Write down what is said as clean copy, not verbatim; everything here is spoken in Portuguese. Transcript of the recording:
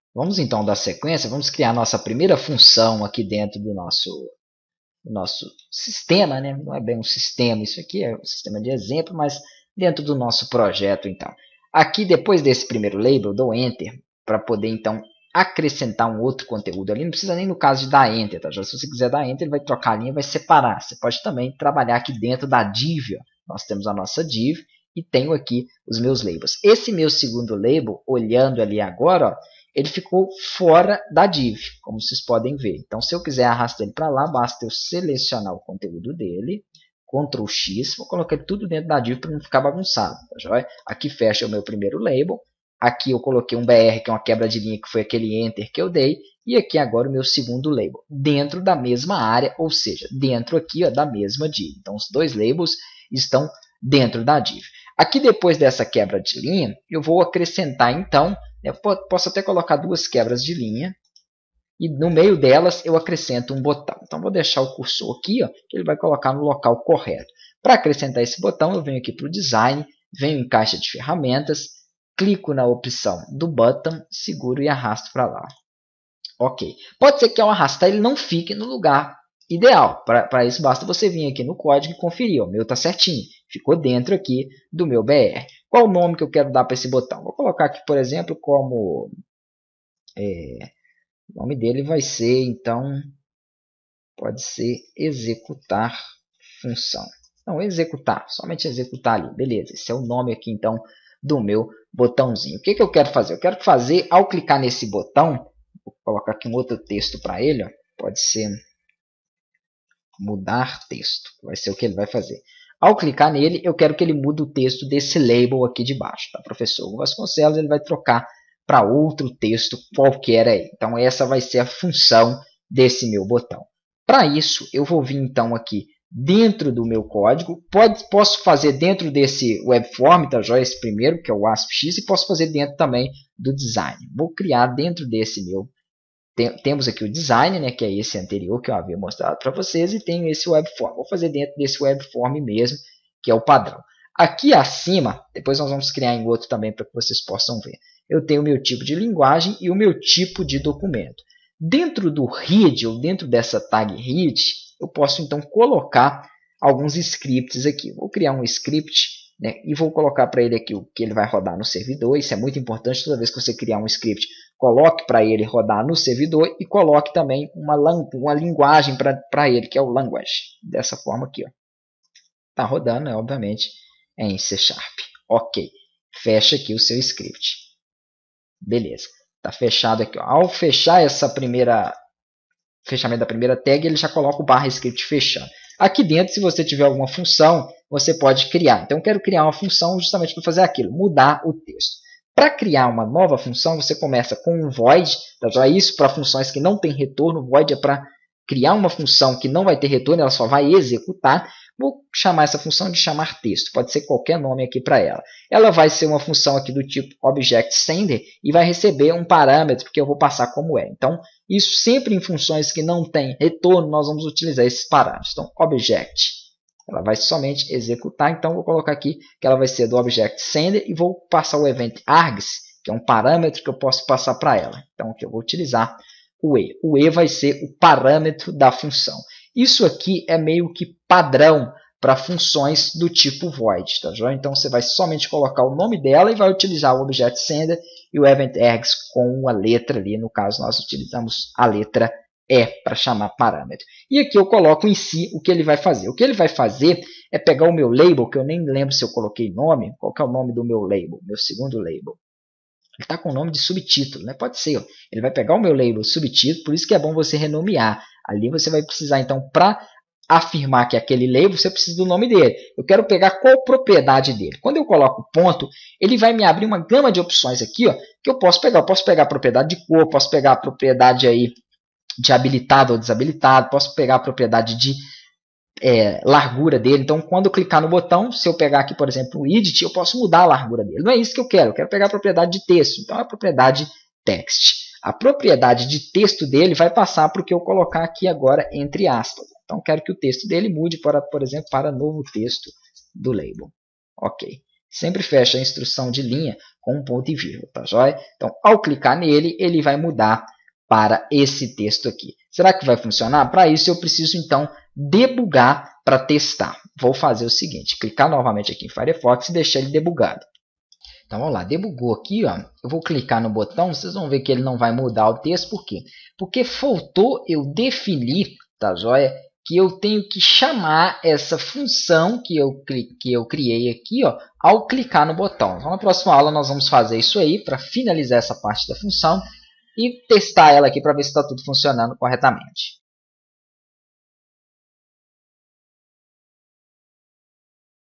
Vamos então dar sequência, vamos criar nossa primeira função aqui dentro do nosso sistema, né? Não é bem um sistema, isso aqui é um sistema de exemplo, mas dentro do nosso projeto, então. Aqui, depois desse primeiro label, eu dou Enter para poder, então, acrescentar um outro conteúdo ali. Não precisa nem no caso de dar Enter, tá? Já se você quiser dar Enter, ele vai trocar a linha e vai separar. Você pode também trabalhar aqui dentro da div. Ó. Nós temos a nossa div e tenho aqui os meus labels. Esse meu segundo label, olhando ali agora, ó, ele ficou fora da div, como vocês podem ver. Então, se eu quiser arrastar ele para lá, basta eu selecionar o conteúdo dele, Ctrl X, vou colocar tudo dentro da div para não ficar bagunçado. Tá joia? Aqui fecha o meu primeiro label, aqui eu coloquei um BR, que é uma quebra de linha, que foi aquele Enter que eu dei, e aqui agora o meu segundo label, dentro da mesma área, ou seja, dentro aqui ó, da mesma div. Então, os dois labels estão dentro da div. Aqui, depois dessa quebra de linha, eu vou acrescentar, então, eu posso até colocar duas quebras de linha, e no meio delas eu acrescento um botão. Então, vou deixar o cursor aqui, ó, que ele vai colocar no local correto. Para acrescentar esse botão, eu venho aqui para o Design, venho em Caixa de Ferramentas, clico na opção do Button, seguro e arrasto para lá. Ok. Pode ser que ao arrastar ele não fique no lugar ideal. Para isso, basta você vir aqui no código e conferir. O meu está certinho. Ficou dentro aqui do meu BR. Qual o nome que eu quero dar para esse botão? Vou colocar aqui, por exemplo, como... o nome dele vai ser, então, pode ser executar função. Não, executar, somente executar ali. Beleza, esse é o nome aqui, então, do meu botãozinho. O que eu quero fazer? Eu quero fazer, ao clicar nesse botão, vou colocar aqui um outro texto para ele, ó, pode ser mudar texto, vai ser o que ele vai fazer. Ao clicar nele, eu quero que ele mude o texto desse label aqui de baixo. Tá? Professor Vasconcelos, ele vai trocar para outro texto qualquer aí. Então, essa vai ser a função desse meu botão. Para isso, eu vou vir então aqui dentro do meu código. Posso fazer dentro desse webform, tá, já esse primeiro, que é o ASP-X, e posso fazer dentro também do design. Vou criar dentro desse meu. Temos aqui o design, né, que é esse anterior que eu havia mostrado para vocês, e tenho esse webform. Vou fazer dentro desse webform mesmo, que é o padrão. Aqui acima, depois nós vamos criar em outro também para que vocês possam ver. Eu tenho o meu tipo de linguagem e o meu tipo de documento. Dentro do read, ou dentro dessa tag read, eu posso então colocar alguns scripts aqui. Vou criar um script, né, e vou colocar para ele aqui o que ele vai rodar no servidor. Isso é muito importante toda vez que você criar um script. Coloque para ele rodar no servidor e coloque também uma linguagem para ele, que é o language. Dessa forma aqui. Está rodando, né, obviamente, em C#. Ok. Fecha aqui o seu script. Beleza. Está fechado aqui. Ó. Ao fechar essa fechamento da primeira tag, ele já coloca o barra script fechando. Aqui dentro, se você tiver alguma função, você pode criar. Então, eu quero criar uma função justamente para fazer aquilo, mudar o texto. Para criar uma nova função, você começa com um void. Tá? Já isso para funções que não tem retorno. Void é para criar uma função que não vai ter retorno, ela só vai executar. Vou chamar essa função de chamar texto. Pode ser qualquer nome aqui para ela. Ela vai ser uma função aqui do tipo object_sender e vai receber um parâmetro que eu vou passar como é. Então, isso sempre em funções que não tem retorno, nós vamos utilizar esses parâmetros. Então, object. Ela vai somente executar, então vou colocar aqui que ela vai ser do object_sender e vou passar o event args, que é um parâmetro que eu posso passar para ela. Então aqui eu vou utilizar o e. O e vai ser o parâmetro da função. Isso aqui é meio que padrão para funções do tipo void. Tá? Então você vai somente colocar o nome dela e vai utilizar o object_sender e o event args com a letra ali. No caso, nós utilizamos a letra E para chamar parâmetro. E aqui eu coloco em si o que ele vai fazer. O que ele vai fazer é pegar o meu label, que eu nem lembro se eu coloquei nome. Qual que é o nome do meu label? Meu segundo label. Ele está com o nome de subtítulo, né? Pode ser. Ó. Ele vai pegar o meu label subtítulo, por isso que é bom você renomear. Ali você vai precisar, então, para afirmar que é aquele label, você precisa do nome dele. Eu quero pegar qual propriedade dele. Quando eu coloco ponto, ele vai me abrir uma gama de opções aqui, ó, que eu posso pegar. Eu posso pegar a propriedade de cor, posso pegar a propriedade aí de habilitado ou desabilitado, posso pegar a propriedade de largura dele. Então, quando eu clicar no botão, se eu pegar aqui, por exemplo, o edit, eu posso mudar a largura dele. Não é isso que eu quero pegar a propriedade de texto. Então, é a propriedade text. A propriedade de texto dele vai passar para o que eu colocar aqui agora entre aspas. Então, eu quero que o texto dele mude, por exemplo, para novo texto do label. Ok. Sempre fecha a instrução de linha com um ponto e vírgula, tá joia? Então, ao clicar nele, ele vai mudar para esse texto aqui. Será que vai funcionar? Para isso, eu preciso, então, debugar para testar. Vou fazer o seguinte, clicar novamente aqui em Firefox e deixar ele debugado. Então, vamos lá, debugou aqui, ó. Eu vou clicar no botão, vocês vão ver que ele não vai mudar o texto, por quê? Porque faltou eu definir, tá joia? Que eu tenho que chamar essa função que eu criei aqui, ó, ao clicar no botão. Então, na próxima aula nós vamos fazer isso aí para finalizar essa parte da função e testar ela aqui para ver se está tudo funcionando corretamente.